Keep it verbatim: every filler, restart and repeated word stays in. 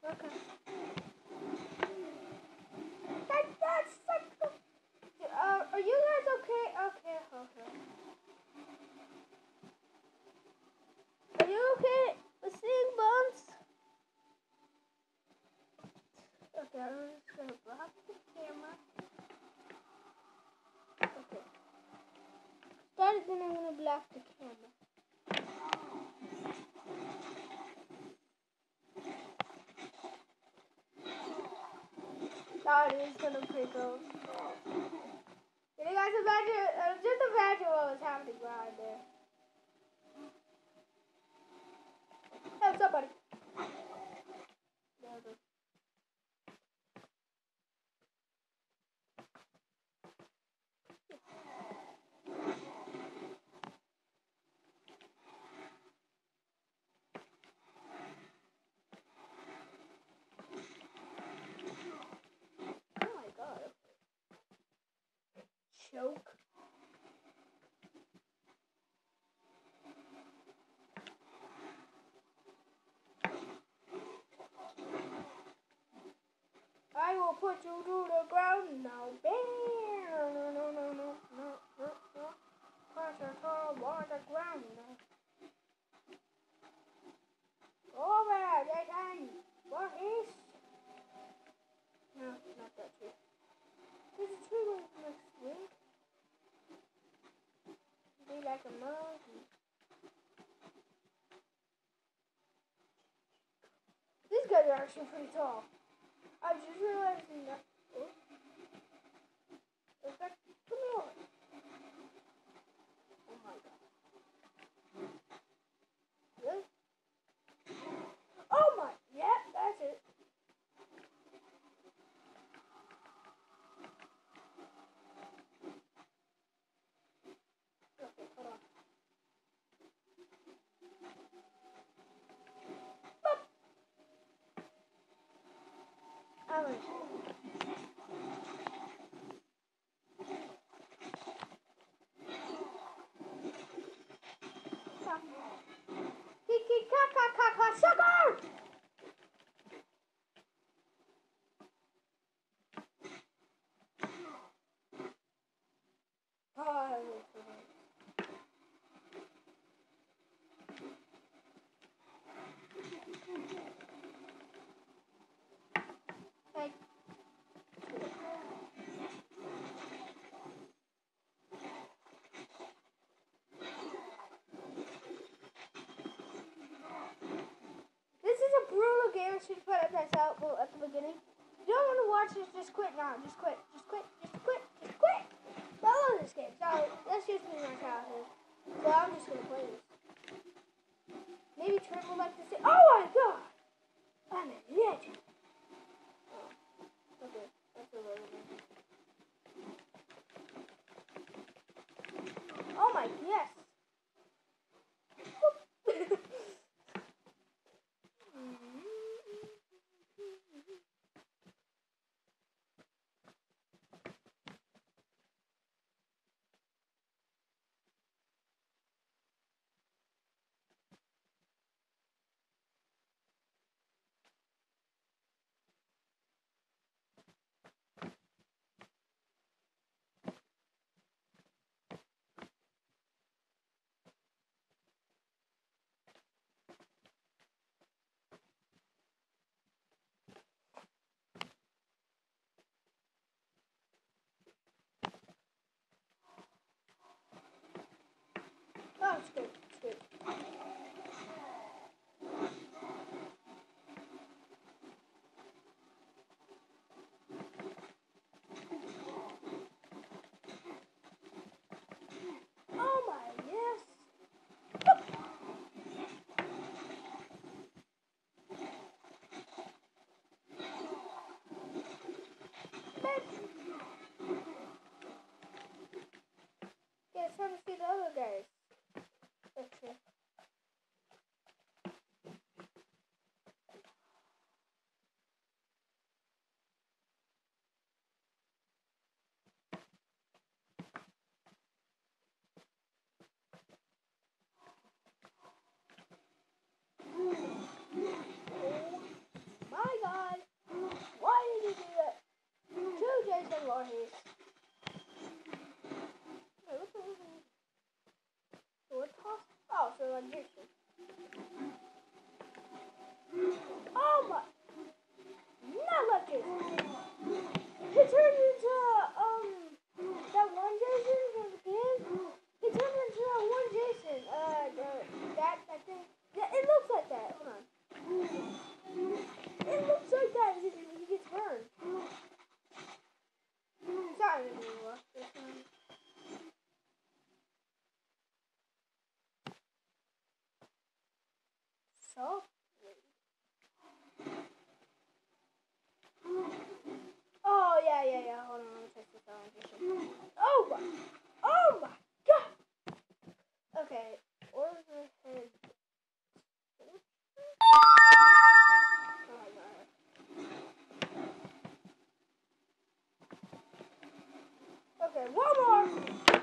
Okay. That, that's like the, uh, are you guys okay? Okay, okay. Are you okay with seeing Bones? Okay, I'm just gonna block the camera. Okay. Start it, then I'm gonna block the camera. That is gonna be pretty cool. Can you guys imagine? Uh, just imagine what was happening right there. Hey, what's up, buddy? Oh my god. Choke. I will put you to the ground now. Bam! No, no, no, no, no, no, no. Put you to the ground now. Over, they can. What is? No, not that tree. There's a tree right next week. Be like a monkey. These guys are actually pretty tall. I just realized that. Oh, is that? Come here. Oh my god. Really? Oh my. Yeah, that's it. Okay, hold on. Boop. I'm gonna Kiki kaka kaka sugar! Oh, like, this is a brutal game. I should put it this out at the beginning. If you don't want to watch this, just quit now. Just quit. Just quit. Just quit. Just quit. I love this game. So that's just me my childhood. So I'm just gonna play this. Maybe Trent would like to say, "Oh my god, I'm a legend." Oh, okay, that's a little bit. Oh my yes. one more.